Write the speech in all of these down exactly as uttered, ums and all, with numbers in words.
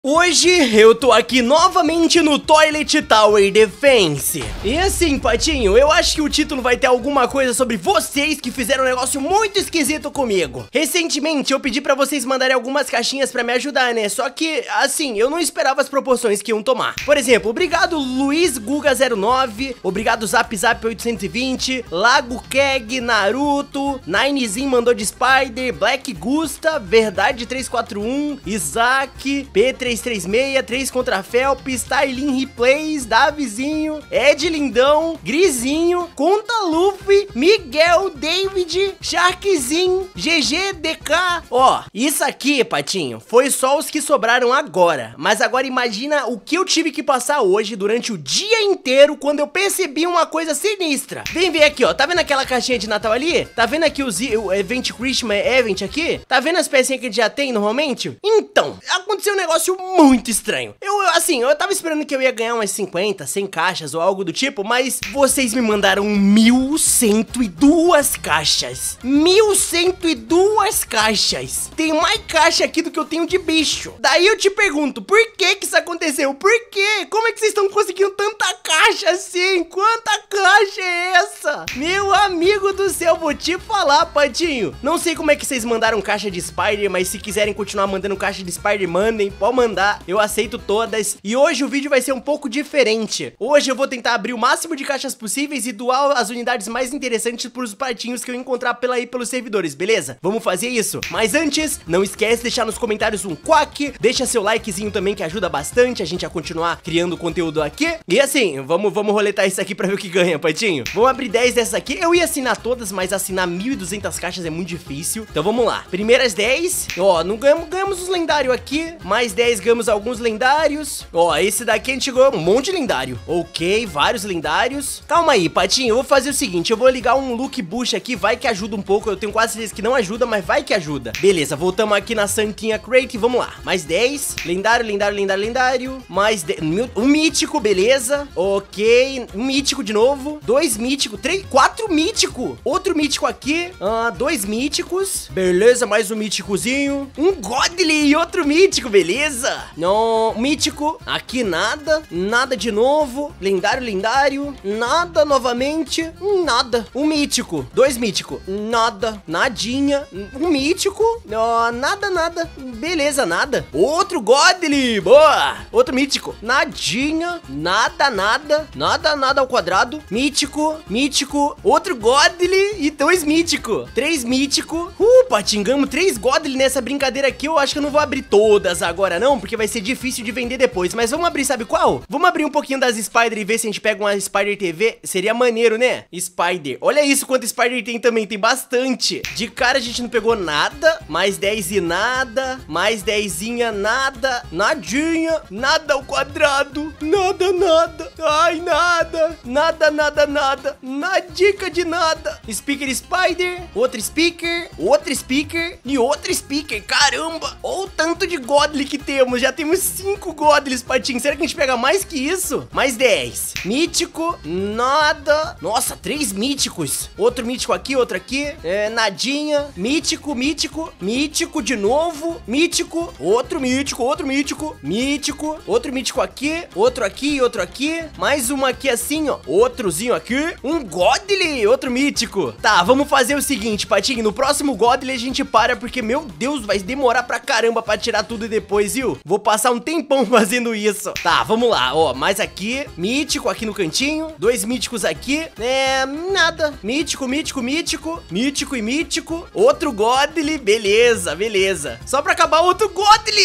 Hoje eu tô aqui novamente no Toilet Tower Defense. E assim, Patinho, eu acho que o título vai ter alguma coisa sobre vocês que fizeram um negócio muito esquisito comigo. Recentemente eu pedi pra vocês mandarem algumas caixinhas pra me ajudar, né? Só que, assim, eu não esperava as proporções que iam tomar. Por exemplo, obrigado Luiz Guga zero nove, obrigado Zap Zap oitocentos e vinte, Lago Keg, Naruto, Ninezinho mandou de Spider, Black Gusta, Verdade três quatro um, Isaac, P três três seis, três contra Felps, Stylin Replays, Davizinho, Ed Lindão, Grisinho, Conta Luffy, Miguel, David, Sharkzinho, G G D K. Ó, isso aqui, Patinho, foi só os que sobraram agora. Mas agora imagina o que eu tive que passar hoje durante o dia inteiro quando eu percebi uma coisa sinistra. Vem ver aqui, ó, tá vendo aquela caixinha de Natal ali? Tá vendo aqui os, o Event Christmas Event aqui? Tá vendo as pecinhas que a gente já tem normalmente? Então, aconteceu um negócio muito estranho. Eu, assim, eu tava esperando que eu ia ganhar umas cinquenta, cem caixas ou algo do tipo, mas vocês me mandaram mil cento e duas caixas. mil cento e duas caixas. Tem mais caixa aqui do que eu tenho de bicho. Daí eu te pergunto, por que que isso aconteceu? Por quê? Como é que vocês estão conseguindo tanta caixa assim? Quanta caixa é essa? Meu amigo do céu, vou te falar, Patinho. Não sei como é que vocês mandaram caixa de Spider, mas se quiserem continuar mandando caixa de Spider, mandem, pode mandar. Eu aceito todas. E hoje o vídeo vai ser um pouco diferente. Hoje eu vou tentar abrir o máximo de caixas possíveis e doar as unidades mais interessantes pros patinhos que eu encontrar pela aí pelos servidores, beleza? Vamos fazer isso. Mas antes, não esquece de deixar nos comentários um quack. Deixa seu likezinho também que ajuda bastante a gente a continuar criando conteúdo aqui. E assim, vamos, vamos roletar isso aqui pra ver o que ganha, Patinho. Vamos abrir dez dessas aqui. Eu ia assinar todas, mas assinar mil e duzentas caixas é muito difícil. Então vamos lá. Primeiras dez. Ó, não ganhamos, ganhamos os lendários aqui. Mais dez ganhamos alguns lendários. Ó, esse daqui a gente ganhou um monte de lendário. Ok, vários lendários. Calma aí, Patinho, eu vou fazer o seguinte, eu vou ligar um Look Bush aqui, vai que ajuda um pouco. Eu tenho quase certeza que não ajuda, mas vai que ajuda. Beleza, voltamos aqui na Santinha Crate, vamos lá. Mais dez, lendário, lendário, lendário, lendário. Mais dez, um mítico, beleza. Ok, um mítico de novo. Dois míticos, três, quatro mítico. Outro mítico aqui, ah, dois míticos. Beleza, mais um míticozinho. Um Godly e outro mítico, beleza. Não, mítico, aqui nada, nada de novo, lendário, lendário, nada novamente, nada, um mítico, dois mítico, nada, nadinha, um mítico, ó, nada, nada, beleza, nada, outro Godly, boa, outro mítico, nadinha, nada, nada, nada, nada ao quadrado, mítico, mítico, outro Godly e dois mítico, três mítico, uh, patingamos três Godly nessa brincadeira aqui. Eu acho que eu não vou abrir todas agora não, porque vai ser difícil de vender depois, mas vamos abrir, sabe qual? Vamos abrir um pouquinho das Spider e ver se a gente pega uma Spider T V, seria maneiro, né? Spider, olha isso, quanto Spider tem também, tem bastante. De cara a gente não pegou nada, mais dez e nada, mais dezinha, nada, nadinha, nada ao quadrado, nada, nada, ai, nada, nada, nada, nada, nadica de nada. Speaker Spider, outro speaker, outro speaker e outro speaker, caramba, olha o tanto de Godly que temos, já temos cinco Godlys, Patinho. Será que a gente pega mais que isso? Mais dez. Mítico, nada. Nossa, três míticos. Outro mítico aqui, outro aqui. É, nadinha. Mítico, mítico, mítico de novo. Mítico, outro mítico, outro mítico. Mítico, outro mítico aqui. Outro aqui, outro aqui. Mais uma aqui assim, ó. Outrozinho aqui. Um Godly, outro mítico. Tá, vamos fazer o seguinte, Patinho. No próximo Godly a gente para, porque, meu Deus, vai demorar pra caramba pra tirar tudo depois, viu? Vou passar um tempão fazendo isso. Tá, vamos lá, ó, mais aqui, mítico aqui no cantinho, dois míticos aqui, é, nada, mítico, mítico, mítico, mítico e mítico, outro Godly, beleza, beleza, só pra acabar outro Godly,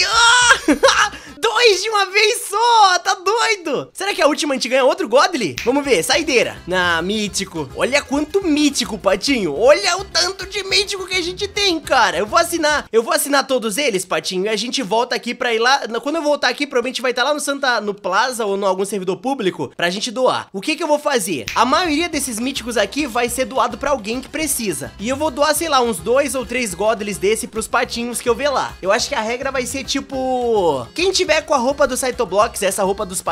ah! Dois de uma vez só, tá doido? Será que a última a gente ganha outro Godly? Vamos ver, saideira. Ah, mítico. Olha quanto mítico, Patinho. Olha o tanto de mítico que a gente tem, cara. Eu vou assinar, eu vou assinar todos eles, Patinho, e a gente volta aqui pra ir lá. Quando eu voltar aqui, provavelmente vai estar lá no Santa, no Plaza ou em algum servidor público pra gente doar. O que que eu vou fazer? A maioria desses míticos aqui vai ser doado pra alguém que precisa. E eu vou doar, sei lá, uns dois ou três Godlys desse pros patinhos que eu ver lá. Eu acho que a regra vai ser tipo... Quem tiver com a roupa do Cytoblox, essa roupa dos patinhos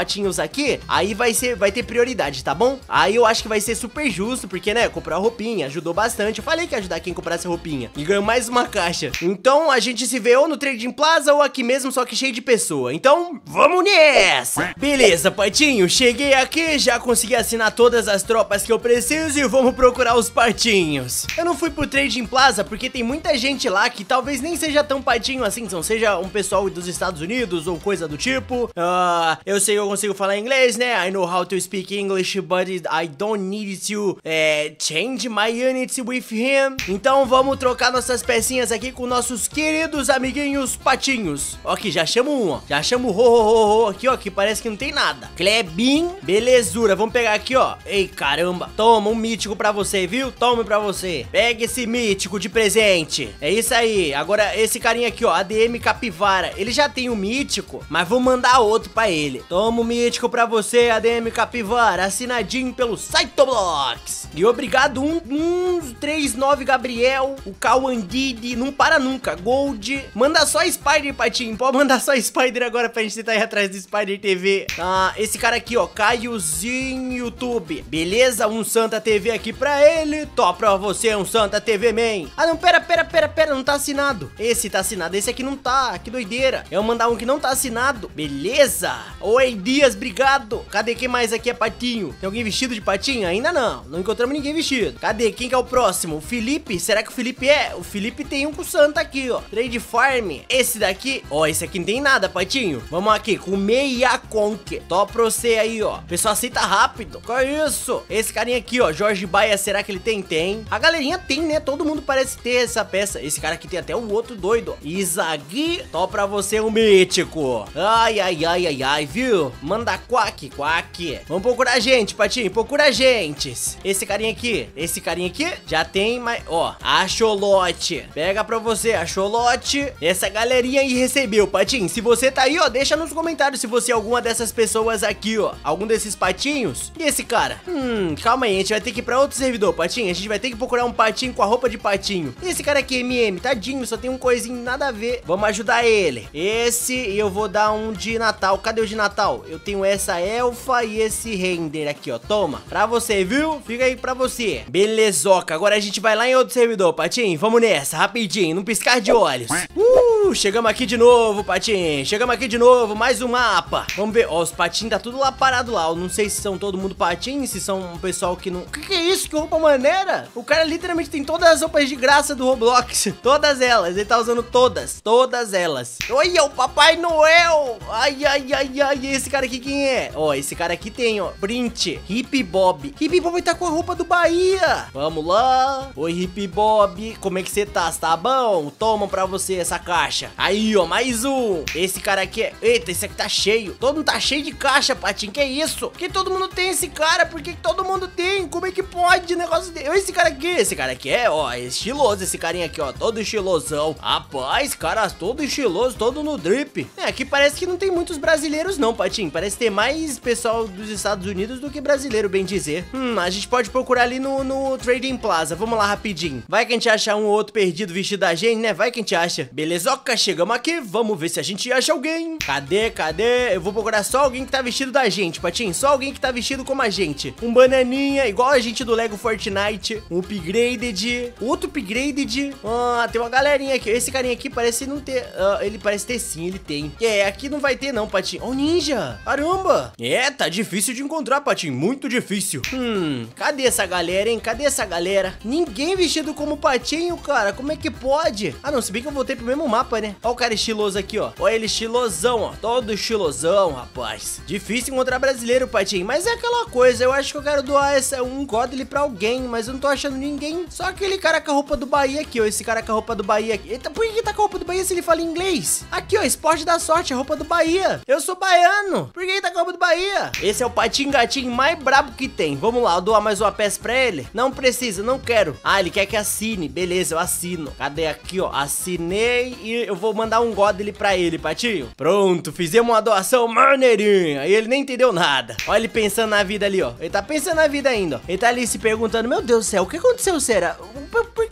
patinhos aqui, aí vai ser, vai ter prioridade, tá bom? Aí eu acho que vai ser super justo, porque, né, comprar roupinha ajudou bastante. Eu falei que ia ajudar quem comprasse roupinha. E ganhou mais uma caixa. Então a gente se vê ou no Trading Plaza ou aqui mesmo, só que cheio de pessoa. Então, vamos nessa! Beleza, patinho, cheguei aqui, já consegui assinar todas as tropas que eu preciso e vamos procurar os patinhos. Eu não fui pro Trading Plaza porque tem muita gente lá que talvez nem seja tão patinho assim, não seja um pessoal dos Estados Unidos ou coisa do tipo. Uh, eu sei que eu consigo falar inglês, né? I know how to speak English, but I don't need to é, change my units with him. Então vamos trocar nossas pecinhas aqui com nossos queridos amiguinhos patinhos. Ó, aqui, já chamo um, ó. Já chamo o ho, ho, ho, ho, aqui, ó, que parece que não tem nada. Klebin, belezura. Vamos pegar aqui, ó. Ei, caramba. Toma um mítico pra você, viu? Tome pra você. Pega esse mítico de presente. É isso aí. Agora, esse carinha aqui, ó, A D M Capivara. Ele já tem um mítico, mas vou mandar outro pra ele. Toma um mítico pra você, A D M Capivara. Assinadinho pelo Cytoblox. E obrigado, um, um, três nove Gabriel, o Kawandidi, não para nunca, Gold. Manda só Spider, patinho. Pode mandar só Spider agora pra gente tentar ir atrás do Spider T V. Ah, esse cara aqui, ó, Caiozinho YouTube. Beleza? Um Santa T V aqui pra ele. Top pra você, um Santa T V, man. Ah, não, pera, pera, pera, pera, não tá assinado. Esse tá assinado, esse aqui não tá. Que doideira. Eu vou mandar um que não tá assinado. Beleza? Oi, Dias, obrigado. Cadê quem mais aqui é patinho? Tem alguém vestido de patinho? Ainda não. Não encontramos ninguém vestido. Cadê? Quem que é o próximo? O Felipe? Será que o Felipe é? O Felipe tem um com o Santa aqui, ó. Trade Farm. Esse daqui, ó, esse aqui não tem nada, patinho. Vamos aqui, com meia conque. Top pra você aí, ó. O pessoal aceita rápido. Qual é isso? Esse carinha aqui, ó, Jorge Baia, será que ele tem? Tem. A galerinha tem, né? Todo mundo parece ter essa peça. Esse cara aqui tem até um outro doido, ó. Isagui, top pra você, um mítico. Ai, ai, ai, ai, ai, viu? Manda quack, quack. Vamos procurar gente, patinho. Procura gentes. Esse carinha aqui, esse carinha aqui já tem, mas, ó, Axolote. Pega pra você, Axolote. Essa galerinha aí recebeu, patinho. Se você tá aí, ó, deixa nos comentários se você é alguma dessas pessoas aqui, ó. Algum desses patinhos. E esse cara? Hum, calma aí, a gente vai ter que ir pra outro servidor, patinho. A gente vai ter que procurar um patinho com a roupa de patinho. E esse cara aqui, M M, tadinho, só tem um coisinho nada a ver. Vamos ajudar ele. Esse eu vou dar um de Natal. Cadê o de Natal? Eu tenho essa elfa e esse render aqui, ó. Toma, pra você, viu? Fica aí pra você. Belezoca, agora a gente vai lá em outro servidor, patinho. Vamos nessa, rapidinho, num piscar de olhos. Uh, chegamos aqui de novo, patinho. Chegamos aqui de novo, mais um mapa. Vamos ver, ó, os patinhos tá tudo lá parado lá. Eu não sei se são todo mundo patinho, se são um pessoal que não... Que que é isso? Que roupa maneira? O cara literalmente tem todas as roupas de graça do Roblox. Todas elas, ele tá usando todas. Todas elas. Olha, o Papai Noel. Ai, ai, ai, ai, esse cara aqui quem é? Ó, esse cara aqui tem, ó, print. Hip Bob. Hip Bob tá com a roupa do Bahia. Vamos lá. Oi, Hip Bob. Como é que você tá? Tá bom? Toma pra você essa caixa. Aí, ó, mais um. Esse cara aqui é... Eita, esse aqui tá cheio. Todo mundo tá cheio de caixa, patinho. Que isso? Por que todo mundo tem esse cara? Por que que todo mundo tem? Como é que pode negócio dele? Esse cara aqui. Esse cara aqui é, ó, estiloso. Esse carinha aqui, ó, todo estilosão. Rapaz, cara, todo estiloso, todo no drip. É, aqui parece que não tem muitos brasileiros não, patinho. Parece ter mais pessoal dos Estados Unidos do que brasileiro, bem dizer. Hum, a gente pode procurar ali no, no Trading Plaza. Vamos lá rapidinho. Vai que a gente acha um ou outro perdido vestido da gente, né? Vai que a gente acha. Belezoca, chegamos aqui. Vamos ver se a gente acha alguém. Cadê, cadê? Eu vou procurar só alguém que tá vestido da gente, patinho. Só alguém que tá vestido como a gente. Um bananinha, igual a gente do Lego Fortnite. Um upgraded. Outro upgraded. Ah, tem uma galerinha aqui. Esse carinha aqui parece não ter... Uh, ele parece ter sim, ele tem. É, aqui não vai ter não, patinho. Ó, oh, ninja. Caramba. É, tá difícil de encontrar, patinho. Muito difícil. Hum, cadê essa galera, hein? Cadê essa galera? Ninguém vestido como patinho, cara. Como é que pode? Ah, não, se bem que eu voltei pro mesmo mapa, né? Ó o cara estiloso aqui, ó. Ó ele estilosão, ó. Todo estilosão, rapaz. Difícil encontrar brasileiro, patinho. Mas é aquela coisa. Eu acho que eu quero doar essa, um Godly pra alguém, mas eu não tô achando ninguém. Só aquele cara com a roupa do Bahia aqui, ó. Esse cara com a roupa do Bahia aqui. Eita, por que tá com a roupa do Bahia se ele fala inglês? Aqui, ó, esporte da sorte, a roupa do Bahia. Eu sou baiano. Por que ele tá com a roupa do Bahia? Esse é o patinho gatinho mais brabo que tem. Vamos lá, eu dou mais uma peça pra ele? Não precisa, não quero. Ah, ele quer que assine. Beleza, eu assino. Cadê aqui, ó? Assinei e eu vou mandar um Godly pra ele, patinho. Pronto, fizemos uma doação maneirinha. E ele nem entendeu nada. Olha ele pensando na vida ali, ó. Ele tá pensando na vida ainda, ó. Ele tá ali se perguntando, meu Deus do céu, o que aconteceu, será? Por, por,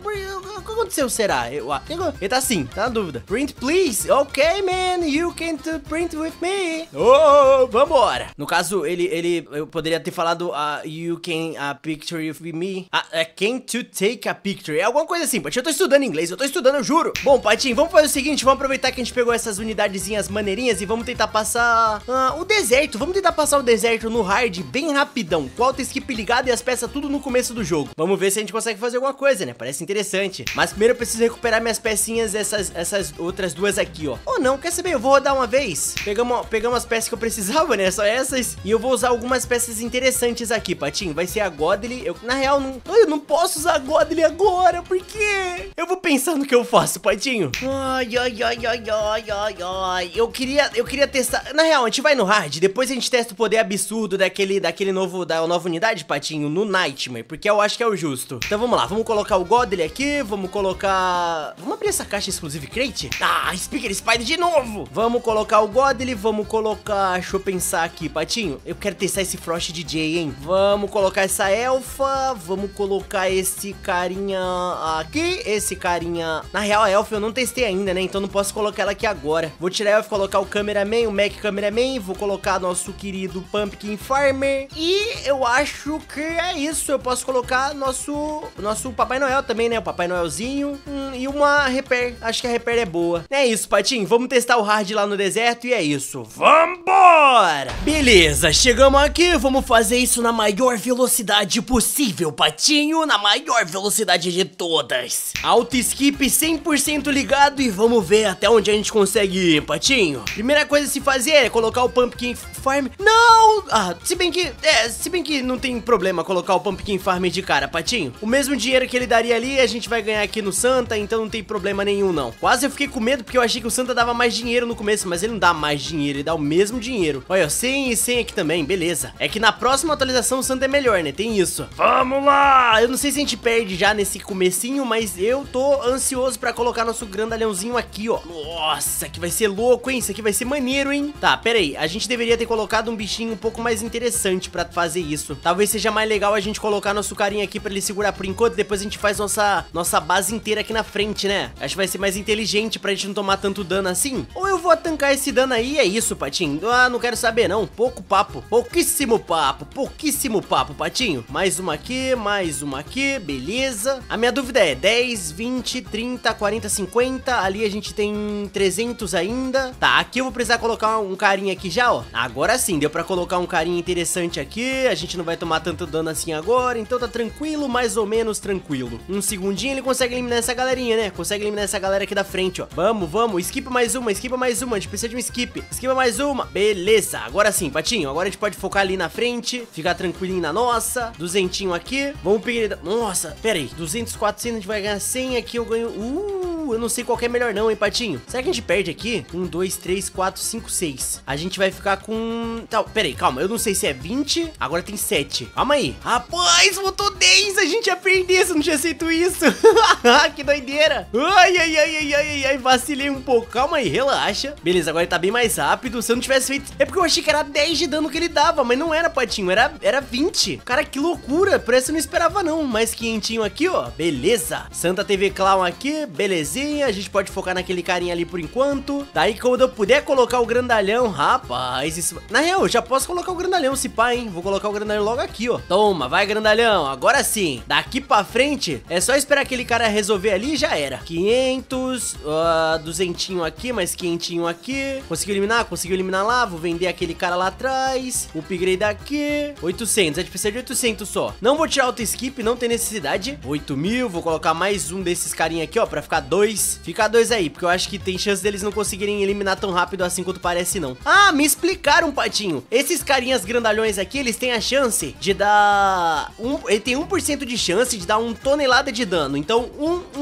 O que aconteceu, será? Eu, ah, ele tá assim, tá na dúvida. Print, please. Ok, man, you can print with me. Oh, vambora. No caso, ele, ele, eu poderia ter falado, uh, you can a picture with me. Ah, uh, can to take a picture. É alguma coisa assim, Patinho. Eu tô estudando inglês, eu tô estudando, eu juro. Bom, Patinho, vamos fazer o seguinte, vamos aproveitar que a gente pegou essas unidadezinhas maneirinhas e vamos tentar passar uh, o deserto. Vamos tentar passar o deserto no hard bem rapidão, com o auto skip ligado e as peças tudo no começo do jogo. Vamos ver se a gente consegue fazer alguma coisa, né? Parece interessante. Mas primeiro eu preciso recuperar minhas pecinhas, essas, essas outras duas aqui, ó. Ou não, quer saber? Eu vou rodar uma vez. Pegamos, pegamos as peças que eu precisava, né? Só essas. E eu vou usar algumas peças interessantes aqui, Patinho. Vai ser a Godly. Eu, na real, não, eu não posso usar a Godly agora. Por quê? Eu vou pensar no que eu faço, Patinho. Ai, ai, ai, ai, ai, ai, ai. Eu queria, eu queria testar. Na real, a gente vai no hard. Depois a gente testa o poder absurdo daquele, daquele novo, da nova unidade, Patinho, no Nightmare. Porque eu acho que é o justo. Então vamos lá. Vamos colocar o Godly aqui. Vamos colocar... Vamos abrir essa caixa Exclusive Crate? Ah, Speaker Spider de novo. Vamos colocar o Godly. Vamos colocar... Deixa eu pensar aqui, Patinho. Eu quero testar esse Frost D J, hein? Vamos colocar essa Elfa. Vamos colocar esse carinha aqui. Esse carinha... Na real, a Elfa eu não testei ainda, né? Então não posso colocar ela aqui agora. Vou tirar a Elfa, colocar o Cameraman, o Mac Cameraman. Vou colocar nosso querido Pumpkin Farmer. E eu acho que é isso. Eu posso colocar nosso... Nosso Papai Noel também, né? O Papai Noelzinho. Hum, e uma Repair. Acho que a Repair é boa. É isso, Patinho. Vamos testar o hard lá no deserto e é isso. Vambora! Beleza, chegamos aqui. Vamos fazer isso na maior velocidade possível, Patinho. Na maior velocidade de todas. Auto skip cem por cento ligado e vamos ver até onde a gente consegue ir, Patinho. Primeira coisa a se fazer é colocar o Pumpkin Farm. Não! Ah, se bem que... É, se bem que não tem problema colocar o Pumpkin Farm de cara, Patinho. O mesmo dinheiro que ele daria ali, a gente vai ganhar aqui no Santa, então não tem problema nenhum, não. Quase eu fiquei com medo porque eu achei que o Santa dava mais dinheiro no começo, mas ele não dá mais dinheiro, ele dá o mesmo dinheiro. Olha, cem e cem aqui também, beleza. É que na próxima atualização o Santa é melhor, né? Tem isso. Vamos lá! Eu não sei se a gente perde já nesse comecinho, mas eu tô ansioso pra colocar nosso grandalhãozinho aqui, ó. Nossa, que vai ser louco, hein? Isso aqui vai ser maneiro, hein? Tá, pera aí. A gente deveria ter colocado um bichinho um pouco mais interessante pra fazer isso. Talvez seja mais legal a gente colocar nosso carinha aqui pra ele segurar por enquanto, depois a gente faz nossa, nossa base inteira aqui na frente, né? Acho que vai ser mais inteligente pra gente não tomar tanto dano assim. Ou eu vou tancar esse dano aí, é isso, Patinho. Ah, não quero saber não, pouco papo. Pouquíssimo papo, pouquíssimo papo, Patinho. Mais uma aqui, mais uma aqui, beleza. A minha dúvida é dez, vinte, trinta, quarenta, cinquenta. Ali a gente tem trezentos ainda. Tá, aqui eu vou precisar colocar um carinha aqui já, ó. Agora sim, deu pra colocar um carinha interessante aqui. A gente não vai tomar tanto dano assim agora, então tá tranquilo, mais ou menos tranquilo. Um segundinho ele consegue eliminar essa galerinha, né? Consegue eliminar essa galera aqui da frente, ó. Vamos, vamos, skip mais uma, skip mais uma. A gente precisa de um skip. Skip mais uma, beleza. Agora sim, Patinho, agora a gente pode focar ali na frente, ficar tranquilinho na nossa. Duzentinho aqui, vamos pegar... Nossa, pera aí, duzentos, quatrocentos, a gente vai ganhar cem aqui, eu ganho... Uh, eu não sei qual que é melhor não, hein, Patinho. Será que a gente perde aqui? um, dois, três, quatro, cinco, seis. A gente vai ficar com... Tá, pera aí, calma, eu não sei se é vinte, agora tem sete. Calma aí. Rapaz, botou dez, a gente ia perder se eu não tinha aceito isso. Que doideira. Ai, ai, ai, ai, ai, ai, vacilei um pouco. Calma aí, relaxa. Beleza, agora ele tá bem mais rápido. Se eu não tivesse feito... É porque eu achei que era dez de dano que ele dava, mas não era, Patinho, era, era vinte. Cara, que loucura, por essa eu não esperava não. Mais quinhentinho aqui, ó, beleza. Santa T V Clown aqui, belezinha. A gente pode focar naquele carinha ali por enquanto. Daí quando eu puder colocar o grandalhão, rapaz, isso... Na real, eu já posso colocar o grandalhão, se pá, hein. Vou colocar o grandalhão logo aqui, ó. Toma, vai grandalhão, agora sim. Daqui pra frente, é só esperar aquele cara resolver ali e já era. quinhentos, uh, duzentinho aqui, mais quinhentinho aqui. Conseguiu eliminar? Conseguiu eliminar lá. Vou vender aquele cara lá atrás. Upgrade aqui. oitocentos, a gente precisa de oitocentos só. Não vou tirar auto skip, não tem necessidade. oito mil, vou colocar mais um desses carinha aqui, ó, pra ficar dois. Ficar dois aí, porque eu acho que tem chance deles não conseguirem eliminar tão rápido assim quanto parece, não. Ah, me explicaram, Patinho. Esses carinhas grandalhões aqui, eles têm a chance de dar... Um, ele tem um por cento de chance de dar um tonelada de dano. Então, um, um, um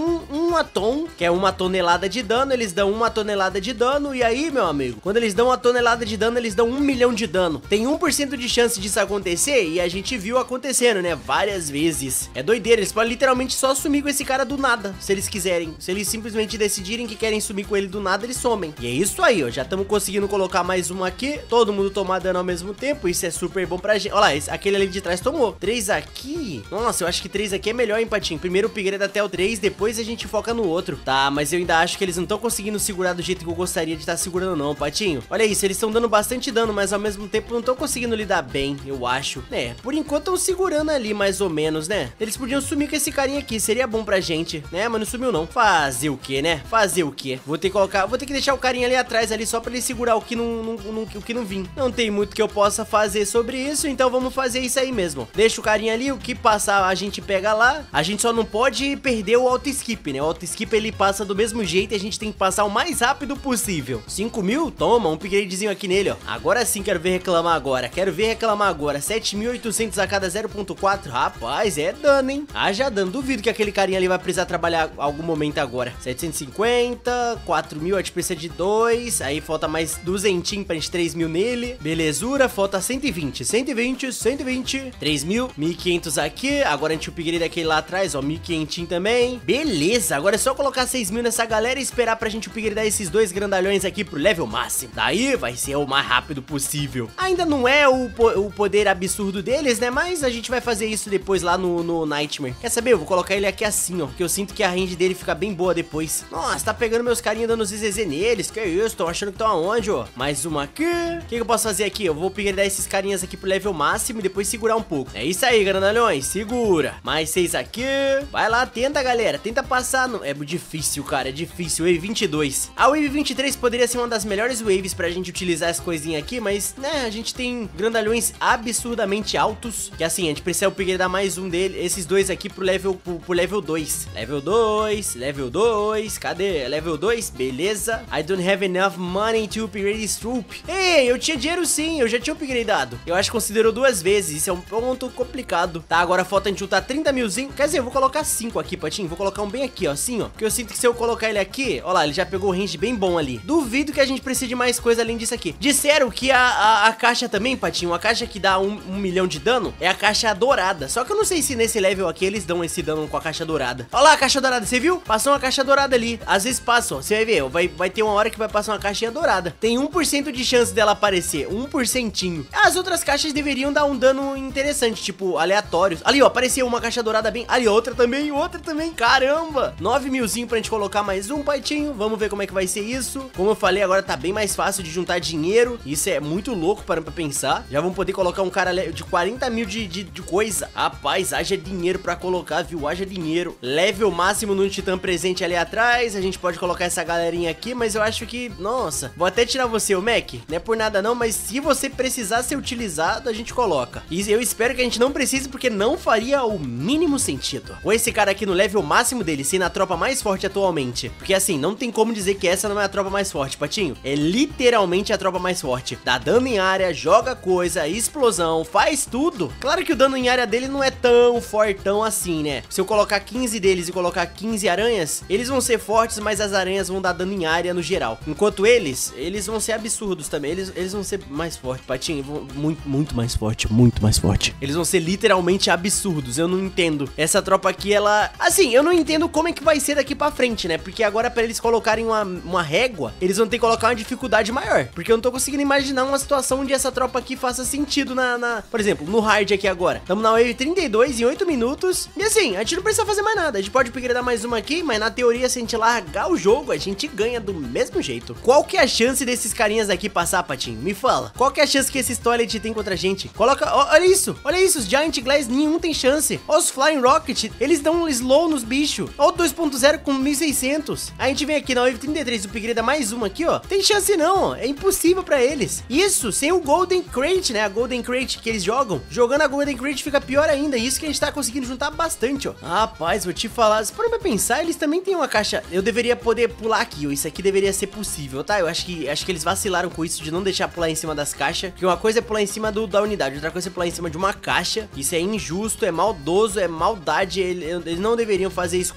um atom, que é uma tonelada de dano, eles dão uma tonelada de dano, e aí, meu amigo, quando eles dão uma tonelada de dano, eles dão um milhão de dano. Tem um por cento de chance disso acontecer, e a gente viu acontecendo, né, várias vezes. É doideira, eles podem literalmente só sumir com esse cara do nada, se eles quiserem. Se eles simplesmente decidirem que querem sumir com ele do nada, eles somem. E é isso aí, ó, já estamos conseguindo colocar mais uma aqui, todo mundo tomar dano ao mesmo tempo, isso é super bom pra gente. Olha lá, esse, aquele ali de trás tomou. Três aqui, nossa, eu acho que três aqui é melhor, hein, Patinho. Primeiro o upgrade até o três, depois a gente foca no outro. Tá, mas eu ainda acho que eles não estão conseguindo segurar do jeito que eu gostaria de estar segurando não, Patinho. Olha isso, eles estão dando bastante dano, mas ao mesmo tempo não estão conseguindo lidar bem, eu acho. É, por enquanto estão segurando ali, mais ou menos, né? Eles podiam sumir com esse carinha aqui, seria bom pra gente, né? Mas não sumiu não. Fazer o que, né? Fazer o que? Vou ter que colocar, vou ter que deixar o carinha ali atrás ali só pra ele segurar o que não, não, não, o que não vim. Não tem muito que eu possa fazer sobre isso, então vamos fazer isso aí mesmo. Deixa o carinha ali, o que passar a gente pega lá. A gente só não pode perder o auto-skip, né? O auto-skip ele passa do mesmo jeito e a gente tem que passar o mais rápido possível. cinco mil? Toma, um upgradezinho aqui nele, ó. Agora sim quero ver reclamar agora. Quero ver reclamar agora. sete mil e oitocentos a cada zero ponto quatro. Rapaz, é dano, hein? Ah, já dano. Duvido que aquele carinha ali vai precisar trabalhar algum momento agora. setecentos e cinquenta, quatro mil, a gente precisa de dois. Aí falta mais duzentinho pra gente três mil nele. Belezura, falta cento e vinte. cento e vinte, cento e vinte. três mil, mil e quinhentos aqui. Agora a gente upgrade aquele lá atrás, ó. mil e quinhentos também. Beleza, agora é só colocar seis mil nessa galera e esperar pra gente upgradear esses dois grandalhões aqui pro level máximo. Daí vai ser o mais rápido possível. Ainda não é o, po o poder absurdo deles, né? Mas a gente vai fazer isso depois lá no, no Nightmare. Quer saber? Eu vou colocar ele aqui assim, ó. Porque eu sinto que a range dele fica bem boa depois. Nossa, tá pegando meus carinhas dando Z Z Z neles. Que isso? Tão achando que estão aonde, ó? Mais uma aqui. O que, que eu posso fazer aqui? Eu vou upgradear esses carinhas aqui pro level máximo e depois segurar um pouco. É isso aí, grandalhões. Segura. Mais seis aqui. Vai lá, tenta, galera. Tenta passar. No... É difícil, cara. É difícil. Wave vinte e dois. A Wave vinte e três poderia ser uma das melhores waves pra gente utilizar as coisinhas aqui, mas, né, a gente tem grandalhões absurdamente altos, que assim, a gente precisa upgradear mais um dele, esses dois aqui pro level, pro, pro level dois. Level dois, level dois, cadê? Level dois, beleza. I don't have enough money to upgrade this troop. Ei, eu tinha dinheiro sim, eu já tinha upgradeado. Eu acho que considerou duas vezes, isso é um ponto complicado. Tá, agora falta a gente juntar trinta milzinho, quer dizer, eu vou colocar cinco aqui, Patinho, vou colocar um bem aqui, ó, assim, ó, porque eu sinto que se eu colocar ele aqui, ó lá, ele já pegou o range bem bom ali. Duvido que a gente precise de mais coisa além disso aqui. Disseram que a, a, a caixa também, Patinho, a caixa que dá um, um milhão de dano é a caixa dourada. Só que eu não sei se nesse level aqui eles dão esse dano com a caixa dourada. Olha lá a caixa dourada, você viu? Passou uma caixa dourada ali. Às vezes passam, você vai ver, vai, vai ter uma hora que vai passar uma caixinha dourada. Tem um por cento de chance dela aparecer, um por centinho. As outras caixas deveriam dar um dano interessante, tipo, aleatórios. Ali, ó, apareceu uma caixa dourada bem... Ali, outra também, outra também. Caramba! nove milzinho pra gente colocar mais um, Patinho. Vamos ver como é que vai ser isso. Como eu falei, agora tá bem mais fácil de juntar dinheiro. Isso é muito louco, parando pra pensar. Já vamos poder colocar um cara de quarenta mil de, de, de coisa. Rapaz, haja dinheiro pra colocar, viu? Haja dinheiro. Level máximo no Titã presente ali atrás. A gente pode colocar essa galerinha aqui, mas eu acho que... Nossa, vou até tirar você, o Mac. Não é por nada não, mas se você precisar ser utilizado, a gente coloca. E eu espero que a gente não precise, porque não faria o mínimo sentido. Com esse cara aqui no level máximo dele, sendo a tropa mais forte atualmente. Porque assim, não tem como dizer que essa não é a tropa mais forte, Patinho. É literalmente a tropa mais forte. Dá dano em área, joga coisa, explosão, faz tudo. Claro que o dano em área dele não é tão fortão assim, né? Se eu colocar quinze deles e colocar quinze aranhas, eles vão ser fortes, mas as aranhas vão dar dano em área no geral. Enquanto eles, eles vão ser absurdos também. Eles, eles vão ser mais fortes, Patinho. Vão, muito, muito mais forte, muito mais forte. Eles vão ser literalmente absurdos. Eu não entendo. Essa tropa aqui, ela... Assim, eu não entendo como é que vai ser daqui pra frente, né? Porque agora pra eles colocarem uma, uma régua, eles vão ter que colocar uma dificuldade maior. Porque eu não tô conseguindo imaginar uma situação onde essa tropa aqui faça sentido na... na... Por exemplo, no hard aqui agora. Estamos na wave trinta e dois em oito minutos. E assim, a gente não precisa fazer mais nada. A gente pode upgradar mais uma aqui, mas na teoria, se a gente largar o jogo, a gente ganha do mesmo jeito. Qual que é a chance desses carinhas aqui passar, Patinho? Me fala. Qual que é a chance que esses Toilet tem contra a gente? Coloca... Ó, olha isso. Olha isso. Os Giant Glass, nenhum tem chance. Ó, os Flying Rocket, eles dão um slow nos bichos. Ó, o dois ponto zero com mil e seiscentos. A gente vem aqui na wave trinta e três, upgrada mais uma aqui, ó. Tem chance não, ó. É impossível pra eles. Isso, sem o Golden Crate, né? A Golden Crate que eles jogam. Jogando a Golden Crate fica pior ainda. Isso que a gente tá conseguindo juntar bastante, ó. Rapaz, vou te falar. Se for pra pensar, eles também têm uma caixa... Eu deveria poder pular aqui, ó. Isso aqui deveria ser possível, tá? Eu acho que, acho que eles vacilaram com isso de não deixar pular em cima das caixas. Porque uma coisa é pular em cima do, da unidade, outra coisa é pular em cima de uma caixa. Isso é injusto, é maldoso, é maldade. Eles, eles não deveriam fazer isso comigo.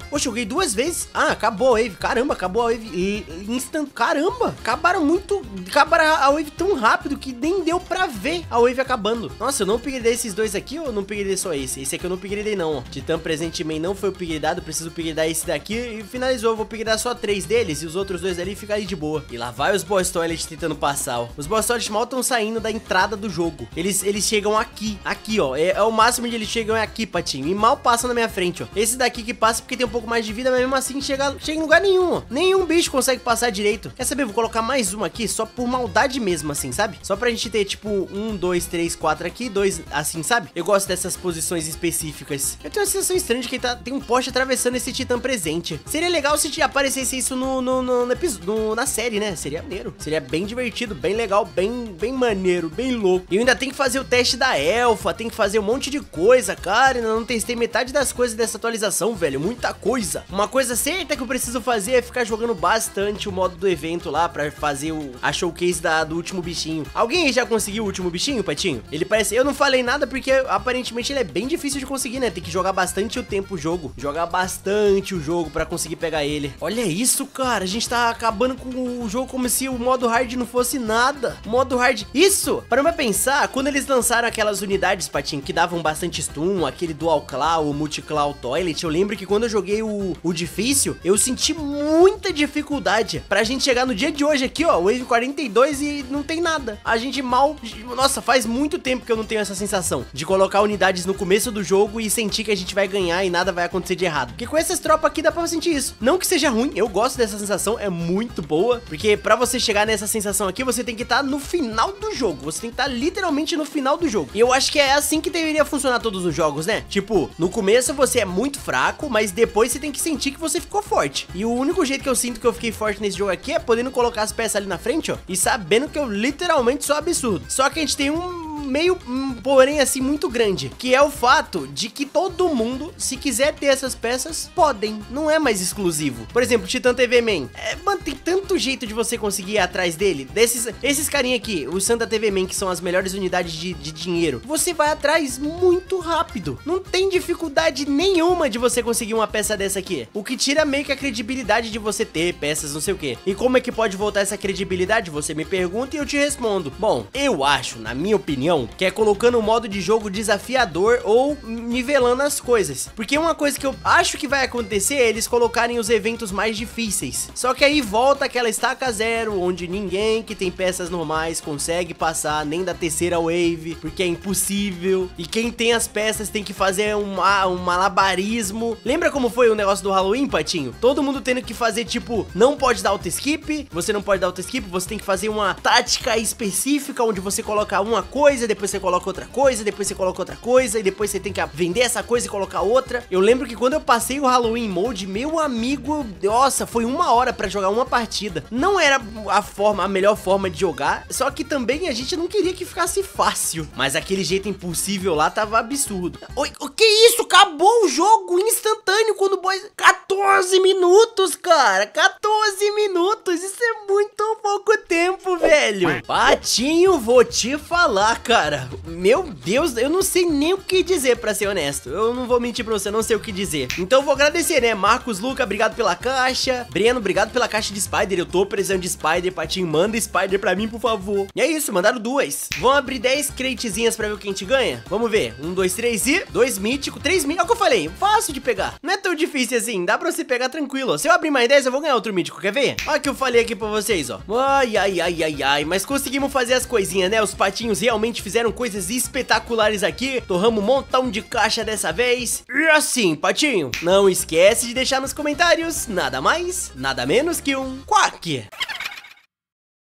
Poxa, eu joguei duas vezes. Ah, acabou a wave. Caramba, acabou a wave. E, instant. Caramba, acabaram muito. Acabaram a wave tão rápido que nem deu pra ver a wave acabando. Nossa, eu não upgradei esses dois aqui ou eu não upgradei só esse? Esse aqui eu não upgradei não, ó. Titã Presentemente não foi upgradado. Preciso upgradar esse daqui e finalizou. Eu vou upgradar só três deles e os outros dois ali ficam aí de boa. E lá vai os Boss Toilet tentando passar, ó. Os Boss Toilet mal estão saindo da entrada do jogo. Eles, eles chegam aqui, aqui, ó. É, é o máximo de eles chegam é aqui, Patinho. E mal passam na minha frente, ó. Esse daqui que passa porque tem um pouco mais de vida, mas mesmo assim chega, chega em lugar nenhum, ó. Nenhum bicho consegue passar direito. Quer saber? Vou colocar mais uma aqui só por maldade mesmo, assim, sabe? Só pra gente ter, tipo, um, dois, três, quatro aqui, dois, assim, sabe? Eu gosto dessas posições específicas. Eu tenho uma sensação estranha de que tá, tem um poste atravessando esse Titã presente. Seria legal se aparecesse isso no, no, no, no episódio, no, na série, né? Seria maneiro. Seria bem divertido, bem legal, bem, bem maneiro, bem louco. E eu ainda tenho que fazer o teste da Elfa, tem que fazer um monte de coisa, cara. Eu não testei metade das coisas dessa atualização, velho. Muita coisa. Uma coisa certa que eu preciso fazer é ficar jogando bastante o modo do evento lá pra fazer o, a showcase da, do último bichinho. Alguém aí já conseguiu o último bichinho, Patinho? Ele parece... Eu não falei nada porque aparentemente ele é bem difícil de conseguir, né? Tem que jogar bastante o tempo o jogo. Jogar bastante o jogo pra conseguir pegar ele. Olha isso, cara. A gente tá acabando com o jogo como se o modo hard não fosse nada. O modo hard... Isso! Para pra pensar, quando eles lançaram aquelas unidades, Patinho, que davam bastante stun, aquele Dual Claw, o Multi-Claw Toilet, eu lembro que quando eu joguei o, o difícil, eu senti muita dificuldade pra gente chegar no dia de hoje aqui, ó, Wave quarenta e dois e não tem nada. A gente mal... Nossa, faz muito tempo que eu não tenho essa sensação de colocar unidades no começo do jogo e sentir que a gente vai ganhar e nada vai acontecer de errado. Porque com essas tropas aqui dá pra sentir isso. Não que seja ruim, eu gosto dessa sensação, é muito boa, porque pra você chegar nessa sensação aqui, você tem que estar no final do jogo. Você tem que estar literalmente no final do jogo. E eu acho que é assim que deveria funcionar todos os jogos, né? Tipo, no começo você é muito fraco, mas depois você tem que sentir que você ficou forte. E o único jeito que eu sinto que eu fiquei forte nesse jogo aqui é podendo colocar as peças ali na frente, ó, e sabendo que eu literalmente sou absurdo. Só que a gente tem um meio, um, porém assim, muito grande, que é o fato de que todo mundo, se quiser ter essas peças, podem, não é mais exclusivo. Por exemplo, Titã T V Man, é, mano, tem tanto jeito de você conseguir ir atrás dele, desses, esses carinha aqui, o Santa T V Man, que são as melhores unidades de, de dinheiro, você vai atrás muito rápido, não tem dificuldade nenhuma de você conseguir uma peça dessa aqui, o que tira meio que a credibilidade de você ter peças, não sei o que. E como é que pode voltar essa credibilidade? Você me pergunta e eu te respondo. Bom, eu acho, na minha opinião, que é colocando o modo de jogo desafiador ou nivelando as coisas. Porque uma coisa que eu acho que vai acontecer é eles colocarem os eventos mais difíceis. Só que aí volta aquela estaca zero, onde ninguém que tem peças normais consegue passar nem da terceira wave, porque é impossível. E quem tem as peças tem que fazer um, um malabarismo. Lembra como foi o negócio do Halloween, Patinho? Todo mundo tendo que fazer, tipo, não pode dar auto skip, você não pode dar auto skip, você tem que fazer uma tática específica, onde você coloca uma coisa, depois você coloca outra coisa, depois você coloca outra coisa, e depois você tem que vender essa coisa e colocar outra. Eu lembro que quando eu passei o Halloween Mode, meu amigo, nossa, foi uma hora pra jogar uma partida. Não era a forma, a melhor forma de jogar, só que também a gente não queria que ficasse fácil. Mas aquele jeito impossível lá tava absurdo. Oi, o que isso? Acabou o jogo instantâneo quando o boy... quatorze minutos, cara, quatorze minutos, isso é muito pouco tempo, velho. Patinho, vou te falar, cara, meu Deus, eu não sei nem o que dizer, pra ser honesto. Eu não vou mentir pra você, não sei o que dizer. Então eu vou agradecer, né, Marcos Luca, obrigado pela caixa. Breno, obrigado pela caixa de Spider, eu tô precisando de Spider. Patinho, manda Spider pra mim, por favor. E é isso, mandaram duas. Vamos abrir dez cratezinhas pra ver o que a gente ganha? Vamos ver, um, dois, três e... dois mítico, três mítico, é o que eu falei, fácil de pegar. Não é tão difícil assim, dá pra você pegar tranquilo, ó. Se eu abrir mais dez, eu vou ganhar outro mítico, quer ver? Olha o que eu falei aqui pra vocês, ó. Ai, ai, ai, ai, ai, mas conseguimos fazer as coisinhas, né? Os patinhos realmente fizeram coisas espetaculares aqui. Torramos um montão de caixa dessa vez. E assim, Patinho, não esquece de deixar nos comentários nada mais, nada menos que um quack.